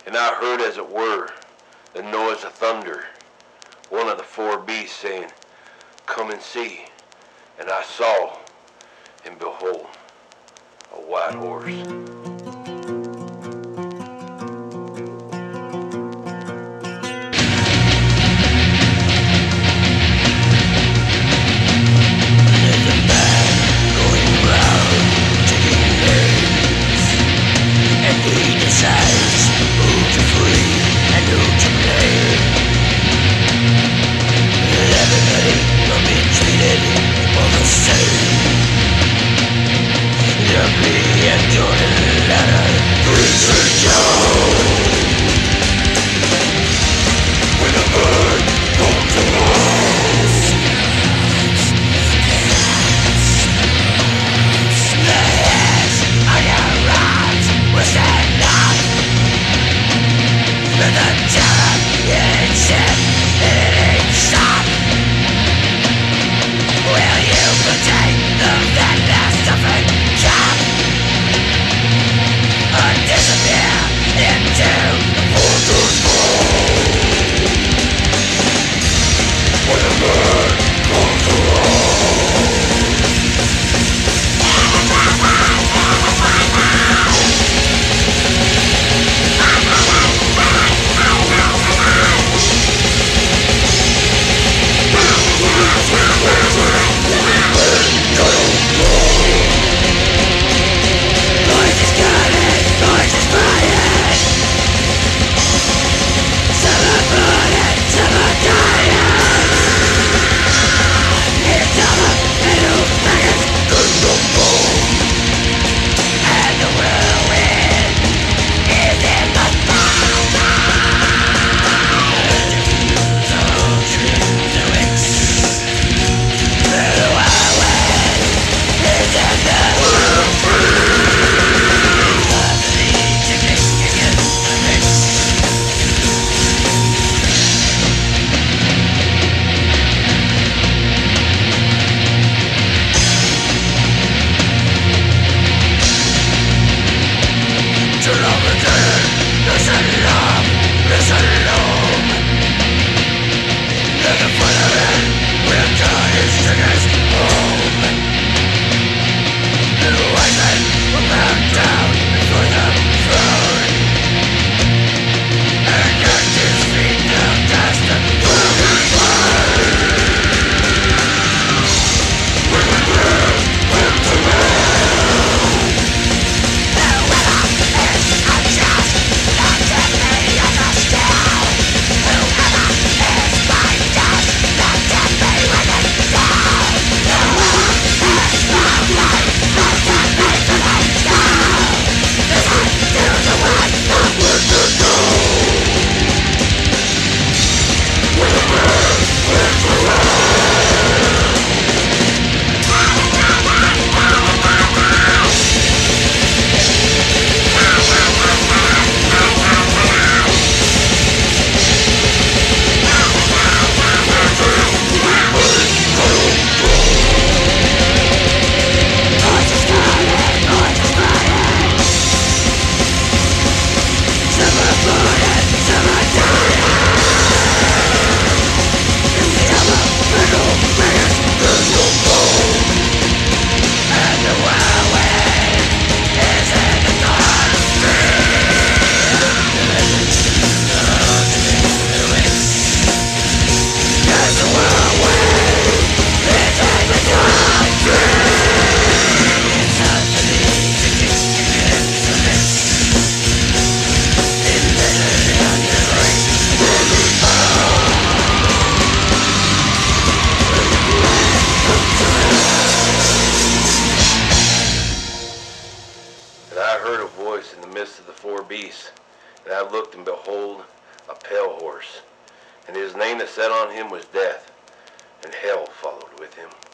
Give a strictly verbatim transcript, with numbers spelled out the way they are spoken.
And I heard, as it were, the noise of thunder, one of the four beasts saying, "Come and see." And I saw, and behold, a white horse. In the midst of the four beasts, and I looked, and behold, a pale horse, and his name that sat on him was Death, and hell followed with him.